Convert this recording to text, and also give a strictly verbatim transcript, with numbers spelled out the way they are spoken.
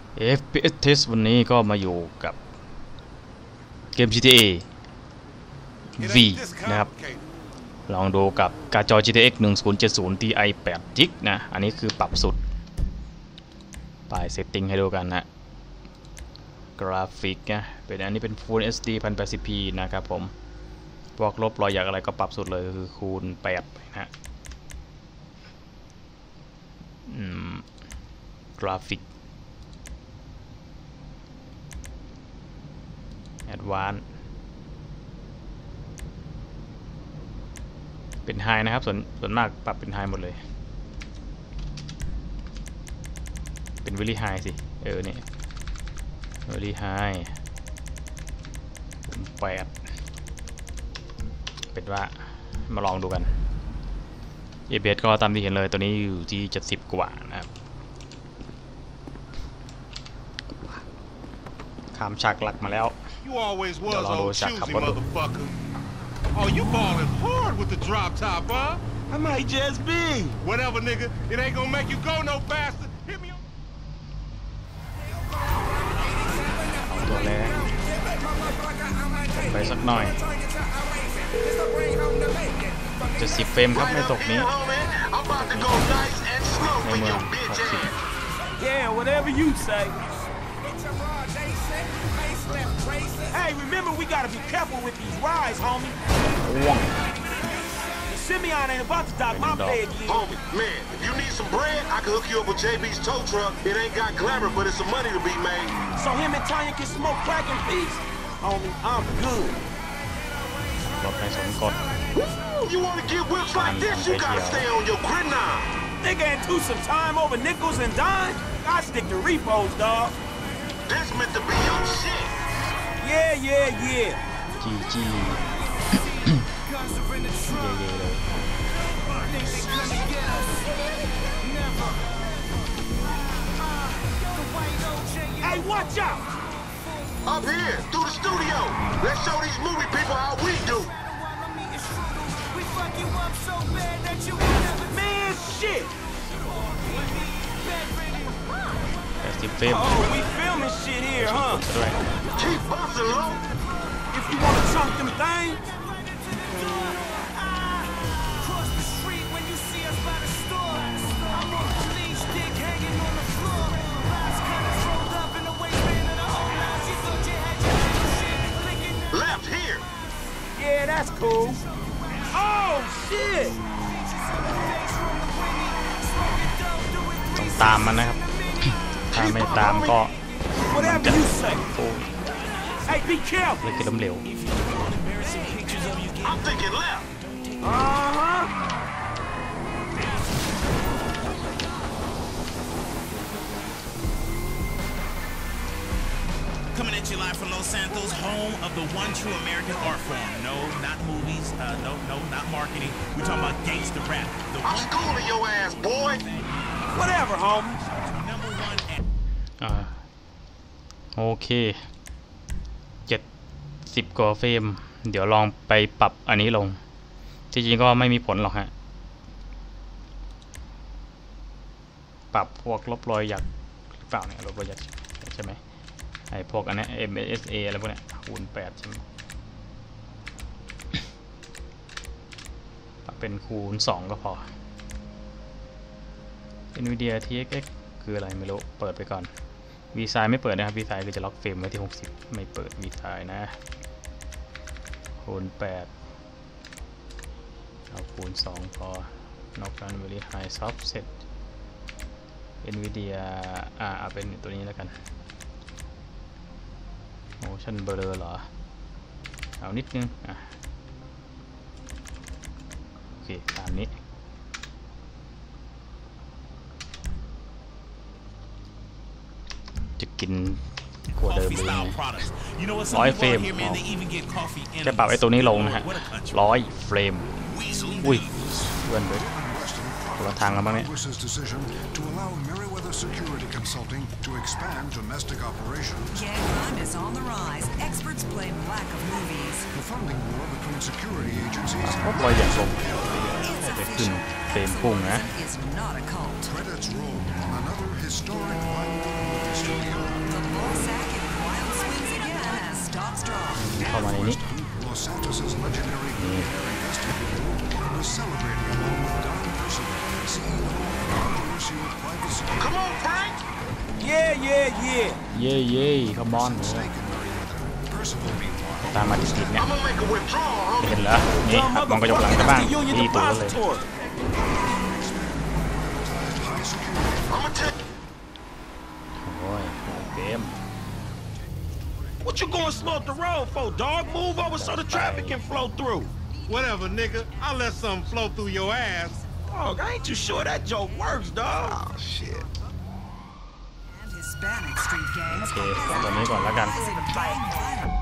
เอ ฟ พี เอส Test วันนี้ก็มาอยู่กับเกม จี ที เอ วี นะครับลองดูกับการ์ดจอ จี ที เอ็กซ์ หนึ่งศูนย์เจ็ดศูนย์ ที ไอ แปด จิกนะอันนี้คือปรับสุดไปเซตติ้งให้ดูกันนะกราฟิกนะเป็นอันนี้เป็น Full เอช ดี หนึ่งพันแปดสิบ พี นะครับผมพวกลบรอยหยักอะไรก็ปรับสุดเลยคือคูณแปดนะกราฟิกแอดวานซ์เป็นไฮนะครับส่วนส่วนมากปรับเป็นไฮหมดเลยเป็นวิลลี่ไฮสิเออเนี่ยวิลลี่ไฮแปดเป็นว่ามาลองดูกัน เอ บี เอส ก็ตามที่เห็นเลยตัวนี้อยู่ที่เจ็ดสิบกว่านะครับข้ามฉากหลักมาแล้วเดี๋ยวลองดูฉากขับรถดู Oh, you ballin' hard with the drop top, huh? I might just be. Whatever, nigga. It ain't gonna make you go no faster. Hit me on. เอาตัวแรกไปสักหน่อยจะสิบเฟรมครับไม่ตกนี้ในเมืองหกสิบ Yeah, whatever you say. Hey, remember we gotta be careful with these rides, homie. Simeon ain't about to dock my bed yet. Homie, man, if you need some bread, I can hook you up with J B's tow truck. It ain't got glamour, but it's some money to be made. So him and Tanya can smoke crack in peace? Homie, I'm good. รถในสมกด You wanna get whips like this? You gotta stay on your gridiron. Nigga ain't too some time over nickels and dimes. I stick to repos, dog. That's meant to be your shit. Yeah, yeah, yeah. จีจีเย่ๆเลย Hey, watch out! Up here, through the studio. Let's show these movie people how we do. Man, shit! แปดสิบเฟรม Oh, we filming shit here, huh? ด้วย Keep busting, low. If you wanna chunk them things. Cross the street when you see us by the store. I'm on the leash, dick hanging on the floor. Last cutters rolled up in the waistband of the whole lounge. You thought you had your shit licking. Left here. Yeah, that's cool. Oh, shit! ต้องตามมันนะครับถ้าไม่ตามก็มันจะโอ้ Hey, be careful. เลยคือล้มเหลว I'm thinking left. Uh-huh. Coming at you live from Los Santos, home of the one true American art form. No, not movies. Uh, no, no, not marketing. We're talking about gangster rap. The I'm schooling your ass, boy. Whatever, homie. number one at อ่าโอเคเจ็ดสิบกว่าเฟรมเดี๋ยวลองไปปรับอันนี้ลงจริงๆก็ไม่มีผลหรอกฮะปรับพวกลบรอยหยักหรือเปล่าเนี่ยลบรอยหยักใช่ไหมไอพวกอันนี้ เอ็ม เอส เอ อะไรพวกเนี้ยคูณแปดใช่ไหมปรับเป็นคูณสองก็พอ NVIDIA ที เอ็กซ์ เอ็กซ์ คืออะไรไม่รู้เปิดไปก่อน วีไซน์ไม่เปิดนะครับวีไซน์คือจะล็อกเฟรมไว้ที่หกสิบไม่เปิดวีไซน์นะคูณแปดเอาคูณสองพอนอกนั้น very high offset NVIDIA อ่าเอาเป็นตัวนี้แล้วกัน motion blur เหรอเอานิดนึงอ่ะโอเคตามนี้จะกินขวดเดิมเลยร้อยเฟรมแค่ปรับไอ้ตัวนี้ลงนะฮะร้อยเฟรมอุ้ยเพื่อนเลยคนละทางกันบ้างเนี่ย ก็ปล่อยอย่างลงจะขึ้นเฟรมพุ่งนะ Is not a cult. Credits roll on another historic violent movie studio. เข้ามาในนี้ Los Santos' legendary Military Festival was celebrating along with Don Percival, C E O of Controversial Private Security. Come on, Frank! Yeah, yeah, yeah. เย่เย่ขมอน Snake and Merryweather. Percival, meanwhile, ตามมาติดๆเนี่ย I'm gonna make a withdrawal, เห็ homie. นแล้วนี่ครับมองกระจกหลังกันบ้างนี่ตัวเลย privatized high security. I'm gonna tell โอ้ยเต็ม What you going slow up the road for, dog? Move over so the traffic can flow through. Whatever, nigga. I'll let something flow through your ass. Dog, I ain't too sure that joke works, dog. Oh, shit. And Hispanic street gangs โอเคตัวนี้ก่อนแล้วกัน organizing gang violence.